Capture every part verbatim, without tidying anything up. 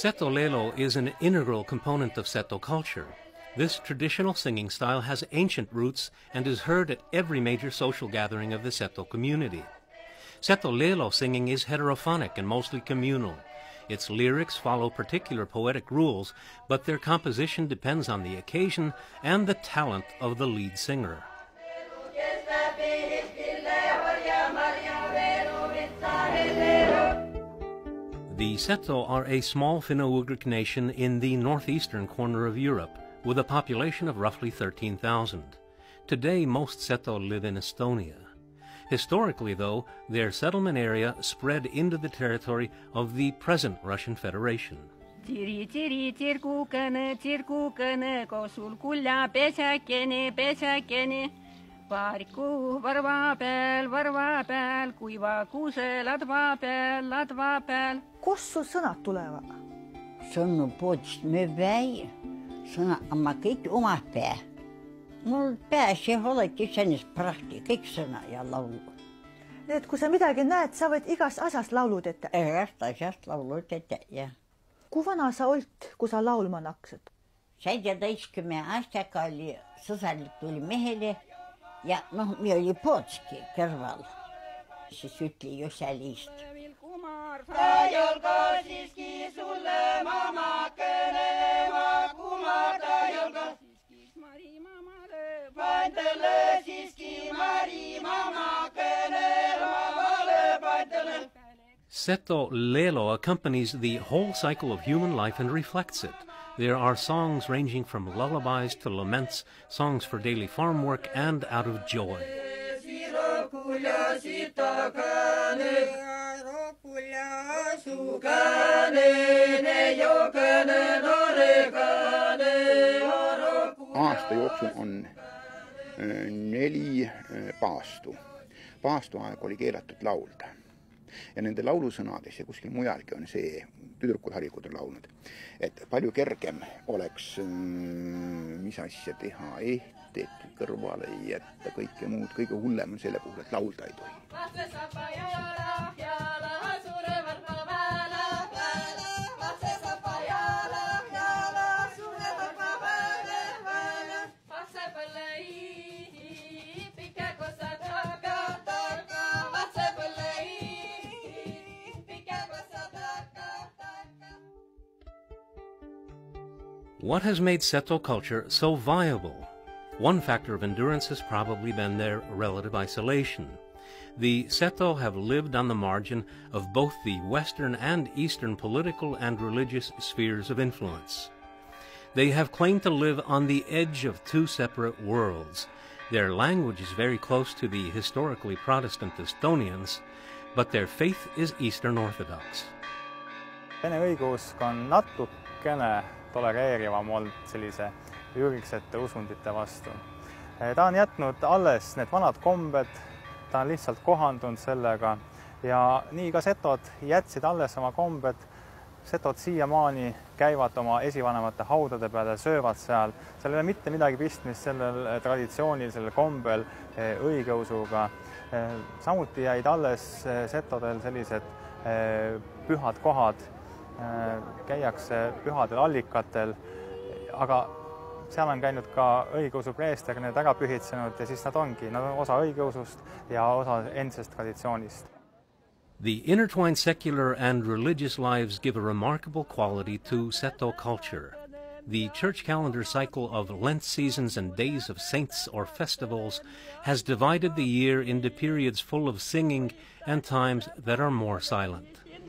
Seto Lelo is an integral component of Seto culture. This traditional singing style has ancient roots and is heard at every major social gathering of the Seto community. Seto Lelo singing is heterophonic and mostly communal. Its lyrics follow particular poetic rules, but their composition depends on the occasion and the talent of the lead singer. The Seto are a small Finno-Ugric nation in the northeastern corner of Europe, with a population of roughly thirteen thousand. Today, most Seto live in Estonia. Historically, though, their settlement area spread into the territory of the present Russian Federation. Tiri tiri tirkukene tirkukene kosul kulla pesäkene pesäkene Paariku varva peal varva peal kuiva kuuse ladva peal ladva peal. Kust sul sõnad tulevad? Sõnnu poodist me väi, sõna, ma kõik oma pää. Mul pääs ei olegi senist prahti, kõik sõna ja laulu. Nii et kui sa midagi näed, sa võid igast asjast laulud ette? Igast asjast laulud ette, jah. Kui vana sa olt, kui sa laulma naksid? seitseteistkümne aastaga oli, sõsalik tuli mehele ja noh, me oli Pootski kõrval. Siis ütli ju sellist. Ta jolko siiski sulle mamakene, ma kumarda jolko siiski Mari mamale. Paintele siiski Mari mamakene, ma vale paintele. Seto Lelo accompanies the whole cycle of human life and reflects it. There are songs ranging from lullabies to laments, songs for daily farm work, and out of joy. Aasta jooksul on neli paastu. Paastuaeg oli keelatud laulda. Ja nende laulusõnades ja kuskil mujalgi on see, tüdrukud harilikud on laulnud, et palju kergem oleks, mis asja teha, ehteed kõrvale jätta, kõike muud, kõige hullem on selle puhul, et laulda ei tohi. What has made Seto culture so viable? One factor of endurance has probably been their relative isolation. The Seto have lived on the margin of both the Western and Eastern political and religious spheres of influence. They have claimed to live on the edge of two separate worlds. Their language is very close to the historically Protestant Estonians, but their faith is Eastern Orthodox. Vene õigeusk on natukene tolereerivam olnud sellise ürgsete usundite vastu. Ta on jätnud alles need vanad kombed, ta on lihtsalt kohandunud sellega ja nii ka setod jätsid alles oma kombed. Setod siiamaani käivad oma esivanemate haudade peale, söövad seal. Seal ei ole mitte midagi pistmist sellel traditsioonil, sellel kombel õigeusuga. Samuti jäid alles setodel sellised pühad kohad, käiakse pühadel allikatel, aga seal on käinud ka õigeusu preester, need ära pühitsenud ja siis nad ongi, nad on osa õigeusust ja osa endisest traditsioonist. The intertwined secular and religious lives give a remarkable quality to Seto culture. The church calendar cycle of Lent seasons and days of saints or festivals has divided the year into periods full of singing and times that are more silent.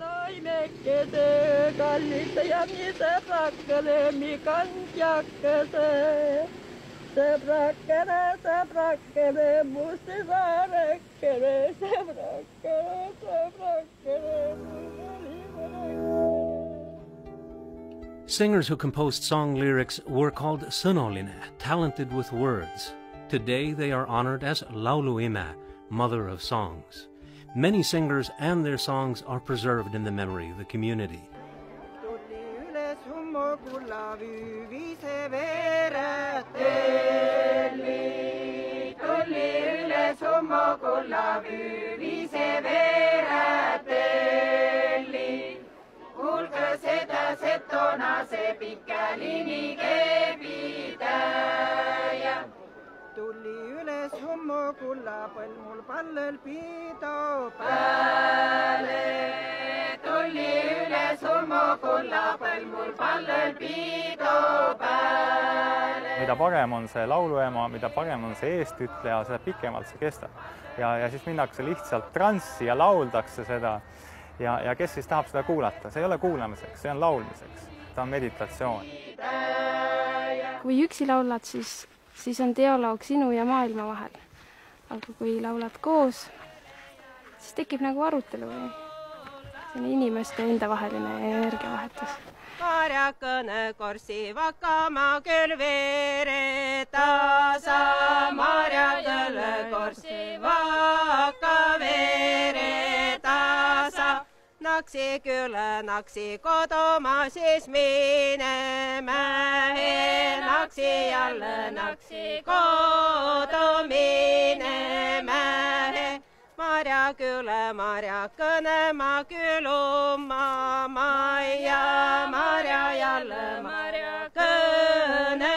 Singers who composed song lyrics were called sõnoline, talented with words. Today they are honored as lauluime, mother of songs. Many singers and their songs are preserved in the memory of the community. Seda, seda. punase pikka liini keebitäja. Tuli üles hommokulla põlmul pallel pido pääle. Tuli üles hommokulla põlmul pallel pido pääle. Mida parem on see lauluema, mida parem on see eestütleja, seda pikemalt see kestab. Ja, ja siis minnakse lihtsalt transsi ja lauldakse seda. Ja, ja kes siis tahab seda kuulata? See ei ole kuulamiseks, see on laulmiseks. Ta on meditatsioon. Kui üksi laulad, siis, siis on dialoog sinu ja maailma vahel. Aga kui laulad koos, siis tekib nagu arutelu või inimeste enda vaheline energiavahetus. Marja kõne korsi vakama küll veere tasa. Marja kõne korsi vaka veere tasa. Naksi küle, naksi koduma siis mineme. Naksi jälle, naksi kodu mineme. Marja küle, Marja kõne, ma küluma maja. Marja jälle, Marja kõne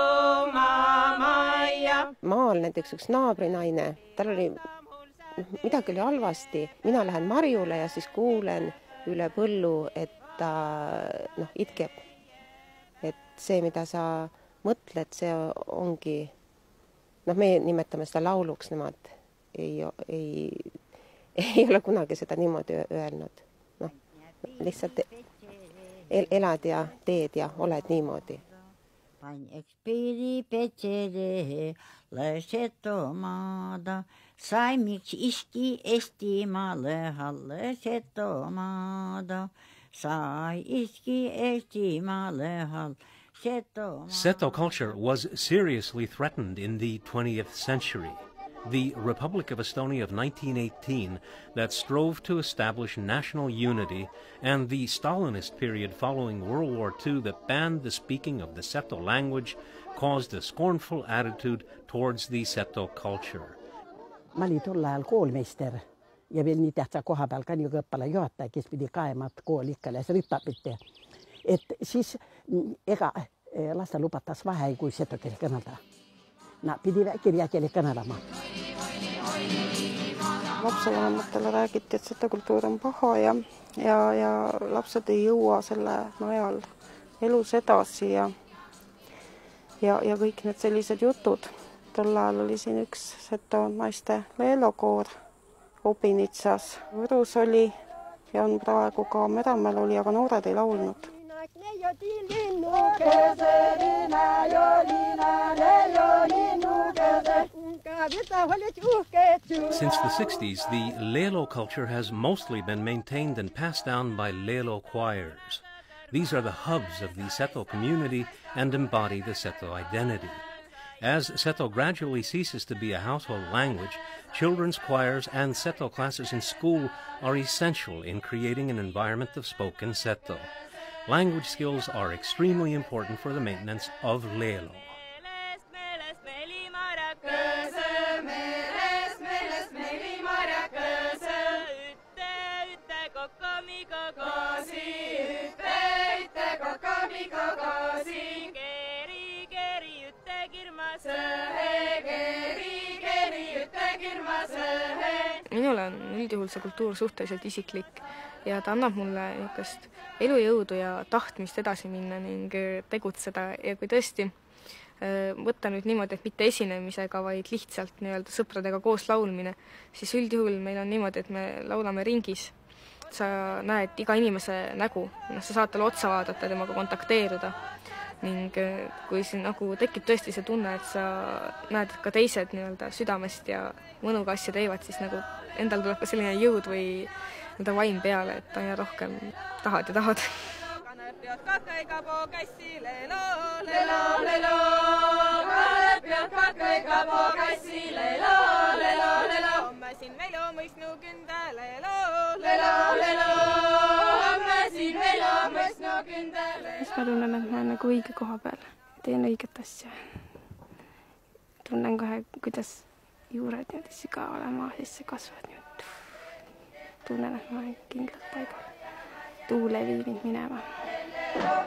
oma maja. Maal näiteks üks naabrinaine, tal oli, midagi oli halvasti. Mina lähen Marjule ja siis kuulen üle põllu, et ta noh, itkeb. Et see, mida sa mõtled, see ongi, noh, me nimetame seda lauluks, nemad ei, ei, ei ole kunagi seda niimoodi öelnud. Noh, lihtsalt el, elad ja teed ja oled niimoodi. Pain ekspiri petsele lõsetomada, sai miks iski Eestimaale lõsetomada, sai iski Eestimaale lõsetomada. Seto culture was seriously threatened in the twentieth century. The Republic of Estonia of nineteen eighteen that strove to establish national unity and the Stalinist period following World War Two that banned the speaking of the Seto language caused a scornful attitude towards the Seto culture. Ma olin tol ajal koolmeister ja veel nii tähtsa koha peal ka nii õppala juhataja, kes pidi kaemat kool ikkale ja ripapite. Et siis ega lasta lubatas vahe, kui seto keeli kõnelda. Nad pidi kirja keeli kõnelema. Lapsevanematele räägiti, et seda kultuur on paha ja, ja, ja lapsed ei jõua selle najal elus edasi ja, ja, ja kõik need sellised jutud. Tol ajal oli siin üks seto naiste leelokoor Obinitsas. Võrus oli ja on praegu ka Meremäel oli, aga noored ei laulnud. Since the sixties, the Lelo culture has mostly been maintained and passed down by Lelo choirs. These are the hubs of the Seto community and embody the Seto identity. As Seto gradually ceases to be a household language, children's choirs and Seto classes in school are essential in creating an environment of spoken Seto. Language skills are extremely important for the maintenance of Lelo. Minule on üldjuhul see kultuur suhteliselt isiklik ja ta annab mulle niisugust elujõudu ja tahtmist edasi minna ning tegutseda ja kui tõesti võtta nüüd niimoodi, et mitte esinemisega, vaid lihtsalt nii-öelda sõpradega koos laulmine, siis üldjuhul meil on niimoodi, et me laulame ringis. Sa näed iga inimese nägu, sa saad talle otsa vaadata, temaga kontakteeruda ning kui siin nagu tekib tõesti see tunne, et sa näed ka teised nii-öelda südamest ja mõnuga asja teevad, siis nagu endal tuleb ka selline jõud või nii-öelda vaim peale, et aina rohkem tahad ja tahad. Siis ma tunnen, et ma olen nagu õige koha peal. Teen õiget asja. Tunnen kohe, kuidas juured niimoodi sügavale maa sisse kasvad. Tunnen, et ma olen kindlalt paigal. Tuule viib mind minema.